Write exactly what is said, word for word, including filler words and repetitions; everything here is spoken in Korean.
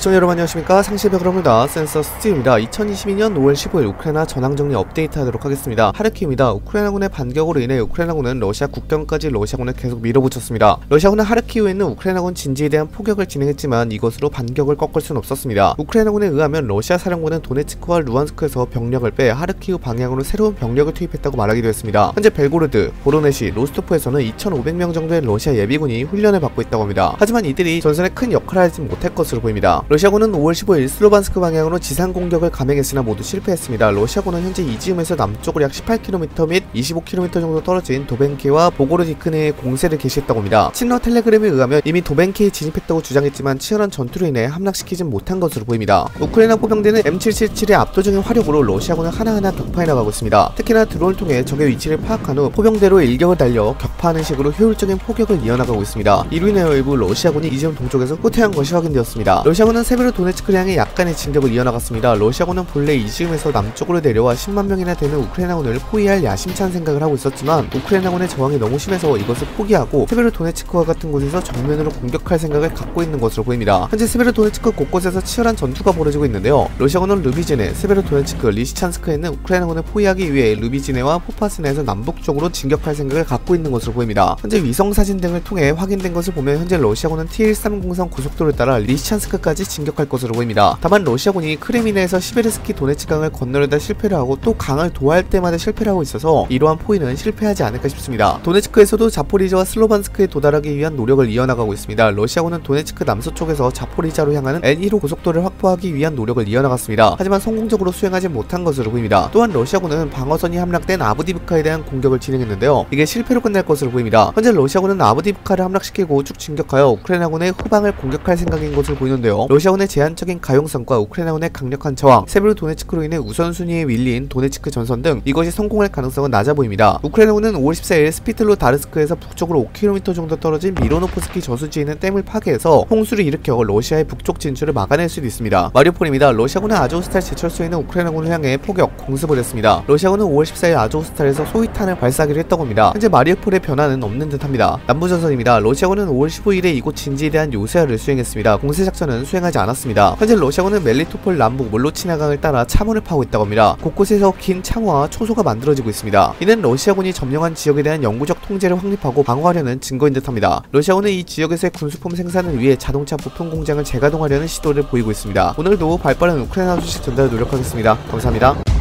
시청자 여러분 안녕하십니까, 상시백그럽니다. 센서 스티입니다. 이천이십이년 오월 십오일 우크라이나 전황정리 업데이트 하도록 하겠습니다. 하르키우입니다. 우크라이나군의 반격으로 인해 우크라이나군은 러시아 국경까지 러시아군을 계속 밀어붙였습니다. 러시아군은 하르키우에 있는 우크라이나군 진지에 대한 포격을 진행했지만 이것으로 반격을 꺾을 수는 없었습니다. 우크라이나군에 의하면 러시아 사령부는 도네츠크와 루안스크에서 병력을 빼 하르키우 방향으로 새로운 병력을 투입했다고 말하기도 했습니다. 현재 벨고로드, 보로네시, 로스토프에서는 이천오백 명 정도의 러시아 예비군이 훈련을 받고 있다고 합니다. 하지만 이들이 전선에 큰 역할을 하지 못할 것으로 보입니다. 러시아군은 오월 십오일 슬로반스크 방향으로 지상 공격을 감행했으나 모두 실패했습니다. 러시아군은 현재 이지움에서 남쪽으로 약 십팔 킬로미터 및 이십오 킬로미터 정도 떨어진 도벤키와 보고르디크네에 공세를 개시했다고 합니다. 친러 텔레그램에 의하면 이미 도벤키에 진입했다고 주장했지만 치열한 전투로 인해 함락시키진 못한 것으로 보입니다. 우크라이나 포병대는 엠 칠칠칠의 압도적인 화력으로 러시아군을 하나하나 격파해 나가고 있습니다. 특히나 드론을 통해 적의 위치를 파악한 후 포병대로 일격을 달려 격파하는 식으로 효율적인 포격을 이어나가고 있습니다. 이로 인하여 일부 러시아군이 이지움 동쪽에서 후퇴한 것이 확인되었습니다. 러시아군은 세베로도네츠크를 향해 약간의 진격을 이어나갔습니다. 러시아군은 본래 이지움에서 남쪽으로 내려와 십만 명이나 되는 우크라이나군을 포위할 야심찬 생각을 하고 있었지만 우크라이나군의 저항이 너무 심해서 이것을 포기하고 세베로도네츠크와 같은 곳에서 정면으로 공격할 생각을 갖고 있는 것으로 보입니다. 현재 세베로도네츠크 곳곳에서 치열한 전투가 벌어지고 있는데요. 러시아군은 르비제네, 세베로도네츠크, 리시찬스크에 있는 우크라이나군을 포위하기 위해 르비제네와 포파스네에서 남북쪽으로 진격할 생각을 갖고 있는 것으로 보입니다. 현재 위성사진 등을 통해 확인된 것을 보면 현재 러시아군은 티 일삼공선 고속도로를 따라 리시찬스크까지 진격할 것으로 보입니다. 다만 러시아군이 크레미네에서 시베르스키 도네츠 강을 건너려다 실패를 하고 또 강을 도하할 때마다 실패를 하고 있어서 이러한 포위는 실패하지 않을까 싶습니다. 도네츠크에서도 자포리자와 슬로반스크에 도달하기 위한 노력을 이어나가고 있습니다. 러시아군은 도네츠크 남서쪽에서 자포리자로 향하는 엔 일호 고속도로를 확보하기 위한 노력을 이어나갔습니다. 하지만 성공적으로 수행하지 못한 것으로 보입니다. 또한 러시아군은 방어선이 함락된 아브디브카에 대한 공격을 진행했는데요. 이게 실패로 끝날 것으로 보입니다. 현재 러시아군은 아브디브카를 함락시키고 쭉 진격하여 우크라이나군의 후방을 공격할 생각인 것으로 보이는데요. 러시아군의 제한적인 가용성과 우크라이나군의 강력한 저항, 세베로도네츠크로 인해 우선순위에 밀린 도네츠크 전선 등 이것이 성공할 가능성은 낮아 보입니다. 우크라이나군은 오월 십사일 스피틀로 다르스크에서 북쪽으로 오 킬로미터 정도 떨어진 미로노프스키 저수지에 있는 댐을 파괴해서 홍수를 일으켜 러시아의 북쪽 진출을 막아낼 수도 있습니다. 마리우폴입니다. 러시아군은 아조우스탈 제철소에 있는 우크라이나군을 향해 포격, 공습을 했습니다. 러시아군은 오월 십사일 아조우스탈에서 소위탄을 발사하기로 했다고 합니다. 현재 마리우폴의 변화는 없는 듯합니다. 남부전선입니다. 러시아군은 오월 십오일에 이곳 진지에 대한 요새화를 수행했습니다. 공세작전은 수행하지 않았습니다. 현재 러시아군은 멜리토폴 남북 몰로치나강을 따라 참호를 파고 있다고 합니다. 곳곳에서 긴 참호와 초소가 만들어지고 있습니다. 이는 러시아군이 점령한 지역에 대한 영구적 통제를 확립하고 방어하려는 증거인 듯합니다. 러시아군은 이 지역에서의 군수품 생산을 위해 자동차 부품 공장을 재가동하려는 시도를 보이고 있습니다. 오늘도 발빠른 우크라이나 소식 전달을 노력하겠습니다. 감사합니다.